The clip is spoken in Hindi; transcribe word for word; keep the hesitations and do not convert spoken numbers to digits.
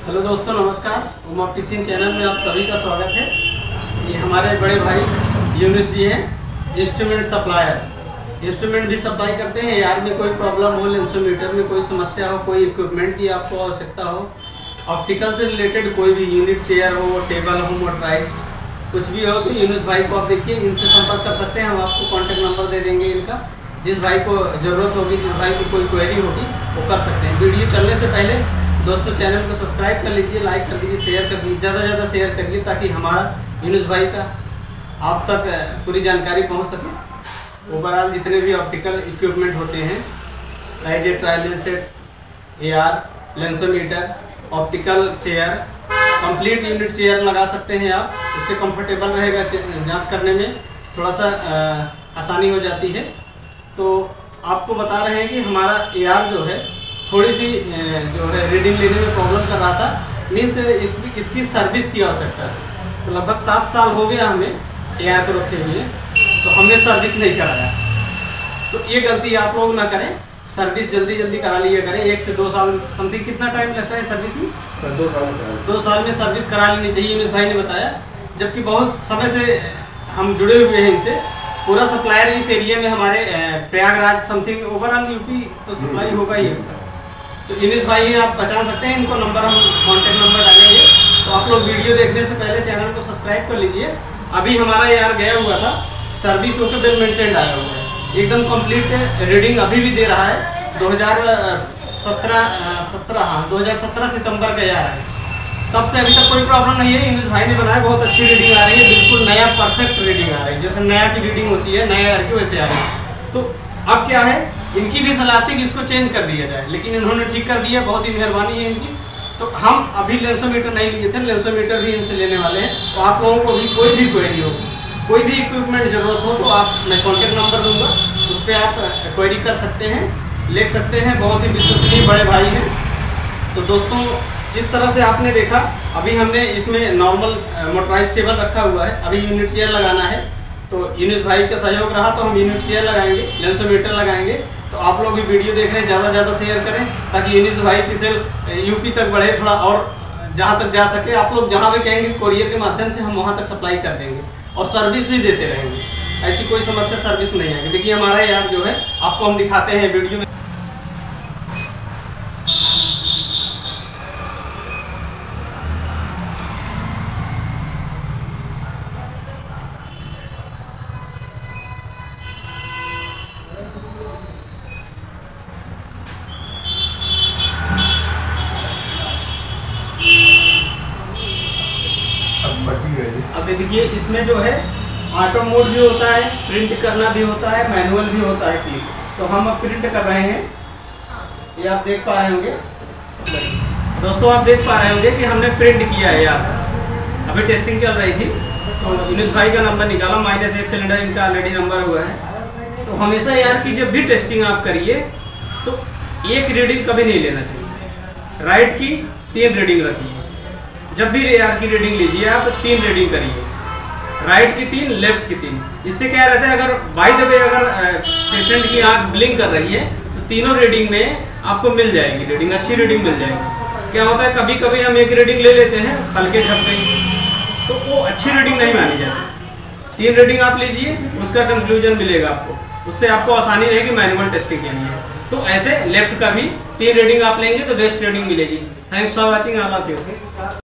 हेलो दोस्तों, नमस्कार। ओम ऑप्टिशियन चैनल में आप सभी का स्वागत है। ये हमारे बड़े भाई यूनुस जी हैं, इंस्ट्रूमेंट सप्लायर। इंस्ट्रूमेंट भी सप्लाई करते हैं। यार में कोई प्रॉब्लम हो, लेंसोमीटर में कोई समस्या हो, कोई इक्विपमेंट की आपको आवश्यकता हो, ऑप्टिकल से रिलेटेड कोई भी यूनिट, चेयर हो, टेबल हो, मोटराइज कुछ भी हो, तो यूनुस भाई को आप देखिए, इनसे संपर्क कर सकते हैं। हम आपको कॉन्टैक्ट नंबर दे देंगे इनका। जिस भाई को ज़रूरत होगी, जिस भाई को कोई क्वेरी होगी, वो कर सकते हैं। वीडियो चलने से पहले दोस्तों चैनल को सब्सक्राइब कर लीजिए, लाइक कर दीजिए, शेयर कर दीजिए, ज़्यादा से ज़्यादा शेयर करिए, ताकि हमारा यूनुस भाई का आप तक पूरी जानकारी पहुंच सके। ओवरऑल जितने भी ऑप्टिकल इक्विपमेंट होते हैं, लाइजेट, trial lens set, AR, lensometer, optical chair, complete unit chair लगा सकते हैं आप। उससे कंफर्टेबल रहेगा, जांच करने में थोड़ा सा आ, आसानी हो जाती है। तो आपको बता रहे हैं कि हमारा एआर जो है थोड़ी सी जो है रीडिंग लेने में प्रॉब्लम कर रहा था। मीन्स इस इसकी सर्विस की आवश्यकता है। तो लगभग सात साल हो गया हमें एआर को रखे हुए, तो हमने सर्विस नहीं कराया। तो ये गलती आप लोग ना करें, सर्विस जल्दी जल्दी करा लिया करें। एक से दो साल समथिंग कितना टाइम लगता है सर्विस में? दो साल दो साल में सर्विस करा लेनी चाहिए, यूनुस भाई ने बताया। जबकि बहुत समय से हम जुड़े हुए हैं इनसे। पूरा सप्लायर इस एरिया में हमारे प्रयागराज समथिंग ओवरऑल यूपी तो सप्लाई होगा ही है। तो यूनुस भाई हैं, आप पहचान सकते हैं इनको। नंबर हम कॉन्टैक्ट नंबर डालेंगे। तो आप लोग वीडियो देखने से पहले चैनल को सब्सक्राइब कर लीजिए। अभी हमारा यार गया हुआ था, सर्विस होकर वेल मेंटेन्ड आया हुआ है, एकदम कंप्लीट रीडिंग अभी भी दे रहा है। दो हज़ार सत्रह सत्रह हाँ दो हज़ार सत्रह सितंबर का यार है, तब से अभी तक कोई प्रॉब्लम नहीं है। यूनुस भाई ने बनाया, बहुत अच्छी रीडिंग आ रही है, बिल्कुल नया परफेक्ट रीडिंग आ रही है। जैसे नया की रीडिंग होती है, नया यार की वैसे आ रही है। तो अब क्या है, इनकी भी सलाह थी कि इसको चेंज कर दिया जाए, लेकिन इन्होंने ठीक कर दिया। बहुत ही मेहरबानी है इनकी। तो हम अभी लेंसोमीटर नहीं लिए थे, लेंसोमीटर भी इनसे लेने वाले हैं। तो आप लोगों को भी कोई भी क्वेरी हो, कोई भी इक्विपमेंट ज़रूरत हो, तो आप मैं कॉन्टैक्ट नंबर दूंगा, उस पर आप क्वेरी कर सकते हैं, ले सकते हैं। बहुत ही विश्वसनीय बड़े भाई हैं। तो दोस्तों, इस तरह से आपने देखा, अभी हमने इसमें नॉर्मल मोटराइज टेबल रखा हुआ है। अभी यूनिट चेयर लगाना है, तो यूनुस भाई का सहयोग रहा तो हम यूनिट चेयर लगाएंगे, लेंसोमीटर लगाएंगे। तो आप लोग भी वीडियो देख रहे हैं, ज़्यादा से ज़्यादा शेयर करें, ताकि यूनुस भाई की सेल यूपी तक बढ़े, थोड़ा और जहाँ तक जा सके। आप लोग जहाँ भी कहेंगे कोरियर के माध्यम से हम वहाँ तक सप्लाई कर देंगे, और सर्विस भी देते रहेंगे। ऐसी कोई समस्या सर्विस में नहीं आएगी। देखिए हमारा यार जो है, आपको हम दिखाते हैं वीडियो में। अब देखिए, इसमें जो है ऑटो मोड भी होता है, प्रिंट करना भी होता है, मैनुअल भी होता है क्लिक। तो हम अब प्रिंट कर रहे हैं, ये आप देख पा रहे होंगे दोस्तों, आप देख पा रहे होंगे कि हमने प्रिंट किया है यार। अभी टेस्टिंग चल रही थी, तो यूनुस भाई का नंबर निकाला, माइनस एक सिलेंडर इनका ऑलरेडी नंबर हुआ है। तो हमेशा यार की जब भी टेस्टिंग आप करिए, तो एक रीडिंग कभी नहीं लेना चाहिए। राइट की तीन रीडिंग रखिए। जब भी एआर की रीडिंग लीजिए आप, तीन रीडिंग करिए, राइट की तीन, लेफ्ट की तीन। इससे क्या रहता है, अगर बाय द वे अगर पेशेंट की आंख ब्लिंक कर रही है, तो तीनों रीडिंग में आपको मिल जाएगी रीडिंग, अच्छी रीडिंग मिल जाएगी। क्या होता है, कभी कभी हम एक रीडिंग ले लेते हैं हल्के झपके, तो वो अच्छी रीडिंग नहीं मानी जाती। तीन रीडिंग आप लीजिए, उसका कंक्लूजन मिलेगा आपको, उससे आपको आसानी रहेगी मैनुअल टेस्टिंग के लिए। तो ऐसे लेफ्ट का भी तीन रीडिंग आप लेंगे तो बेस्ट रीडिंग मिलेगी। Thanks for watching, all of you.